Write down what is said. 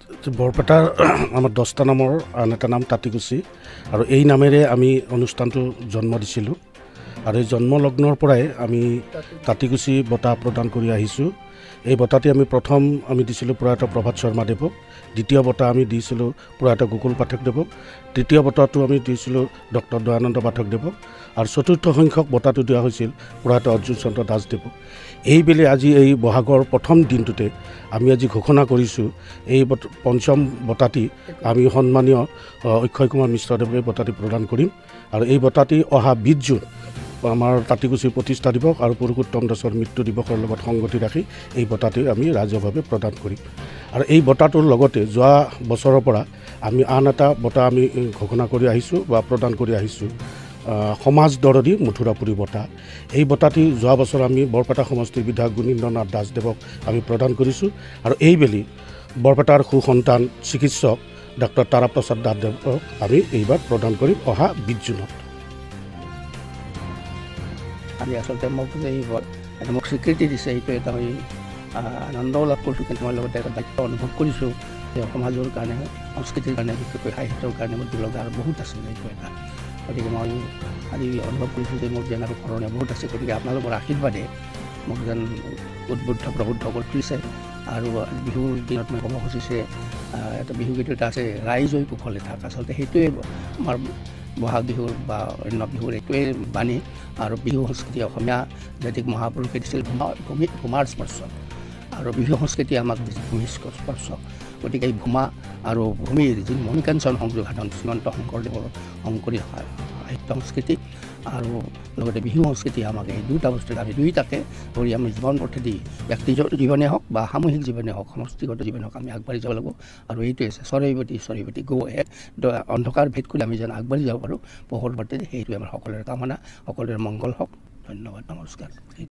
বৰপেটাৰ আমাৰ 10টা নামৰ আন এটা নাম তাঁতিকুচি আৰু এই নামেৰে আমি অনুষ্ঠানটো জন্ম দিছিলোঁ আৰু এই জন্মলগ্নৰ পৰাই আমি তাঁতিকুচি বঁটা প্ৰদান কৰি আহিছোঁ। এই বঁটাটি আমি প্ৰথম দিছিলোঁ প্ৰয়াত প্ৰভাত শৰ্মাদেৱক, দ্বিতীয় বঁটা আমি দিছিলোঁ প্ৰয়াত গকুল পাঠকদেৱক, তৃতীয় বঁটাটো আমি দিছিলোঁ ডক্টৰ দয়ানন্দ পাঠকদেৱক আৰু চতুৰ্থ সংখ্যক বঁটাটো দিয়া হৈছিল প্ৰয়াত অৰ্জুন চন্দ্ৰ দাসদেৱক। এইবেলি আজি এই বহাগৰ প্ৰথম দিনটোতে আমি আজি ঘোষণা কৰিছোঁ এই পঞ্চম বঁটাটি আমি সন্মানীয় অক্ষয় কুমাৰ মিশ্ৰদেৱে বঁটাটি প্ৰদান কৰিম আৰু এই বঁটাটি অহা 20 জুন আমাৰ তাঁতিকুচিৰ প্ৰতিষ্ঠা দিৱস আৰু পুৰুষোত্তম দাসৰ মৃত্যু দিৱসৰ লগত সংগতি ৰাখি এই বঁটাটি আমি ৰাজহুৱাভাৱে প্ৰদান কৰিম। আৰু এই বঁটাটোৰ লগতে যোৱা বছৰৰ পৰা আমি আন এটা বঁটা আমি ঘোষণা কৰি আহিছোঁ বা প্ৰদান কৰি আহিছোঁ, সমাজ দৰদী মথুৰাপুৰী বঁটা। এই বঁটাটি যোৱা বছৰ আমি বৰপেটা সমষ্টিৰ বিধায়ক গুণীন্দ্ৰনাথ দাসদেৱক আমি প্ৰদান কৰিছোঁ আৰু এইবেলি বৰপেটাৰ সুসন্তান চিকিৎসক ডক্টৰ তাৰাপ্ৰসাদ দাসদেৱক আমি এইবাৰ প্ৰদান কৰিম অহা 20 জুনত। আমি আচলতে মোক স্বীকৃতি দিছে, সেইটো এটা মই আনন্দ লাভ কৰিছোঁ, কিন্তু মই লগতে এটা দায়িত্ব অনুভৱ কৰিছোঁ যে সমাজৰ কাৰণে, সংস্কৃতিৰ কাৰণে, বিশেষকৈ সাহিত্যৰ কাৰণে মোৰ লগা আৰু বহুত আছে এইটো এটা। গতিকে মই আজি অনুভৱ কৰিছোঁ যে মোৰ যেন আৰু কৰণীয় বহুত আছে। গতিকে আপোনালোকৰ আশীৰ্বাদে মোক যেন উদ্বুদ্ধ প্ৰবুদ্ধ কৰি তুলিছে। আৰু বিহুৰ দিনত মই ক'ব খুজিছে এটা বিহুগীত এটা আছে, ৰাইজ হৈ কুশলে থাক। আচলতে সেইটোৱে আমাৰ বহাগ বিহুৰ বা অন্য বিহুৰ এইটোৱে বাণী। আৰু বিহু সংস্কৃতি অসমীয়া জাতিক মহাপুৰুষে দিছিল ভূমাৰ স্পৰ্শ, আৰু বিহু সংস্কৃতি আমাক ভূমিৰ স্পৰ্শ। গতিকে এই ভূমা আৰু ভূমিৰ যি মণিকাঞ্চন সংযোগ সাধন শ্ৰীমন্ত শংকৰদেৱৰ শংকৰী সাহিত্য সংস্কৃতি আৰু লগতে বিহু সংস্কৃতি আমাক এই দুটা বস্তুত আমি দুয়োটাকে ধৰি আমি জীৱন পথেদি ব্যক্তিগত জীৱনে হওক বা সামূহিক জীৱনে হওক, সমষ্টিগত জীৱনে হওক আমি আগবাঢ়ি যাব লাগিব। আৰু এইটোৱে আছে চৰৈৱতী গৌ এক অন্ধকাৰ ভেদ কৰি আমি যেন আগবাঢ়ি যাব পাৰোঁ পোহৰ বাটেদি, সেইটোৱে আমাৰ সকলোৰে কামনা। সকলোৰে মংগল হওক। ধন্যবাদ, নমস্কাৰ।